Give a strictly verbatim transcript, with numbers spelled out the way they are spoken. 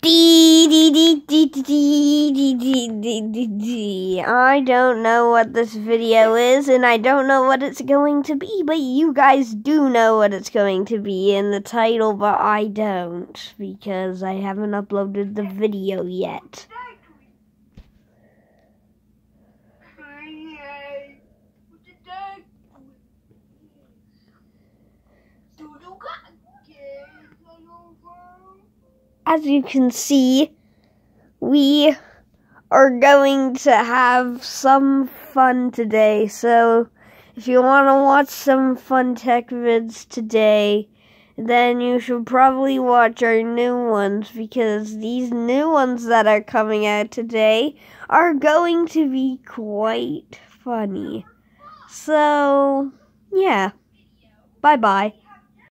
I don't know what this video is, and I don't know what it's going to be, but you guys do know what it's going to be in the title, but I don't, because I haven't uploaded the video yet. As you can see, we are going to have some fun today. So if you want to watch some fun tech vids today, then you should probably watch our new ones, because these new ones that are coming out today are going to be quite funny. So, yeah. Bye-bye.